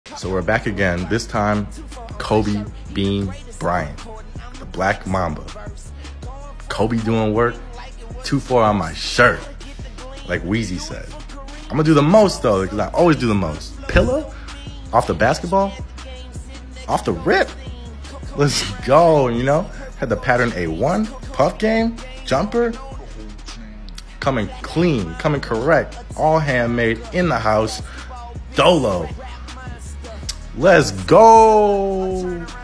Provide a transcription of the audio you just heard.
So we're back again. This time, Kobe Bean Bryant, the Black Mamba. Kobe doing work, 2-4 on my shirt, like Weezy said. I'm gonna do the most though, because I always do the most. Pillow, off the basketball, off the rip. Let's go, you know. Had the pattern A1, puff game, jumper. Coming clean, coming correct, all handmade, in the house. Dolo. Let's go.